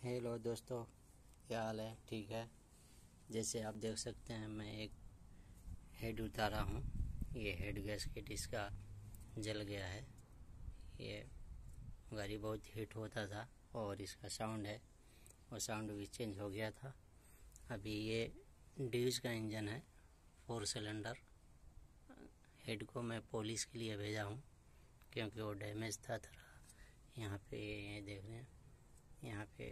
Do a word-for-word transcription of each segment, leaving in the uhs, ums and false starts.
Hello दोस्तों, क्या हाल है? ठीक है। जैसे आप देख सकते हैं मैं एक हेड उतारा हूँ। ये हेड गैसकेट इसका जल गया है। ये गाड़ी बहुत हीट होता था और इसका साउंड है और साउंड भी चेंज हो गया था। अभी ये ड्यूज का इंजन है, फोर सिलेंडर। हेड को मैं पॉलिश के लिए भेजा हूँ क्योंकि वो डैमेज था थोड़ा। यहाँ पे ये देख रहे हैं, यहाँ पे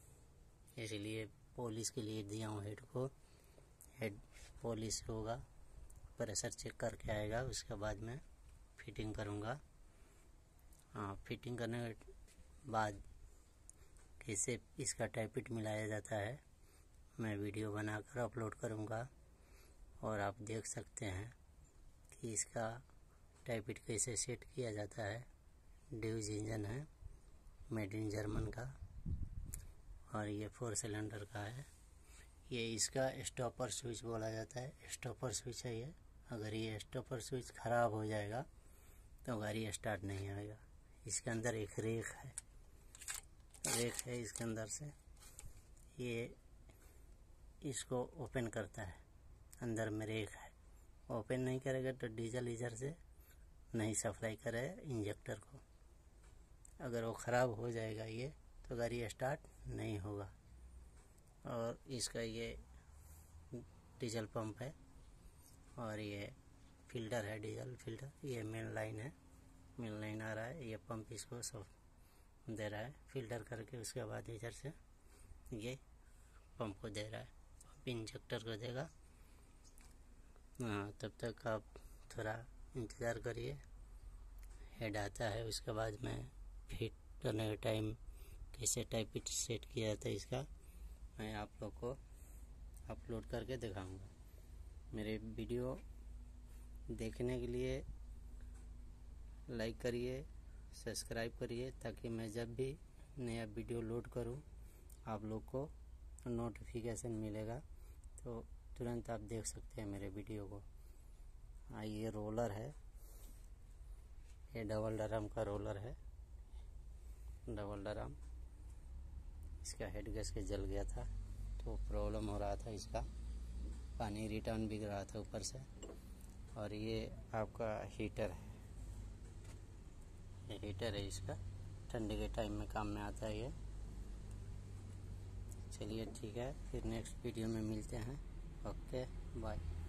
इसलिए पॉलिश के लिए दिया हूँ हेड को। हेड पॉलिश होगा, प्रेशर चेक करके आएगा, उसके बाद मैं फिटिंग करूँगा। हाँ, फिटिंग करने के बाद कैसे इसका टाइपिट मिलाया जाता है मैं वीडियो बनाकर अपलोड करूँगा और आप देख सकते हैं कि इसका टाइपिट कैसे सेट किया जाता है। ड्यूज इंजन है, मेड इन जर्मन का, और ये फोर सिलेंडर का है। ये इसका स्टॉपर स्विच बोला जाता है, स्टॉपर स्विच है ये। अगर ये स्टॉपर स्विच ख़राब हो जाएगा तो गाड़ी स्टार्ट नहीं आएगा। इसके अंदर एक रेक है, रेक है इसके अंदर से, ये इसको ओपन करता है। अंदर में रेक है, ओपन नहीं करेगा तो डीजल इधर से नहीं सप्लाई करेगा इंजेक्टर को। अगर वो ख़राब हो जाएगा ये तो गाड़ी स्टार्ट नहीं होगा। और इसका ये डीजल पंप है और ये फिल्टर है, डीजल फिल्टर। ये मेन लाइन है, मेन लाइन आ रहा है, ये पंप इसको सब दे रहा है फिल्टर करके। उसके बाद इधर से ये पंप को दे रहा है, पंप इंजेक्टर को देगा। हाँ, तब तक आप थोड़ा इंतज़ार करिए, हेड आता है। उसके बाद मैं फिट करने के टाइम कैसे टाइपिट सेट किया जाता है इसका मैं आप लोग को अपलोड करके दिखाऊंगा। मेरे वीडियो देखने के लिए लाइक करिए, सब्सक्राइब करिए, ताकि मैं जब भी नया वीडियो लोड करूं आप लोग को नोटिफिकेशन मिलेगा तो तुरंत आप देख सकते हैं मेरे वीडियो को। हाँ, ये रोलर है, ये डबल ड्रम का रोलर है, डबल ड्रम। इसका हेड गैस के जल गया था तो प्रॉब्लम हो रहा था, इसका पानी रिटर्न बिक रहा था ऊपर से। और ये आपका हीटर है, ये हीटर है इसका, ठंडी के टाइम में काम में आता है ये। चलिए ठीक है, फिर नेक्स्ट वीडियो में मिलते हैं। Okay, bye.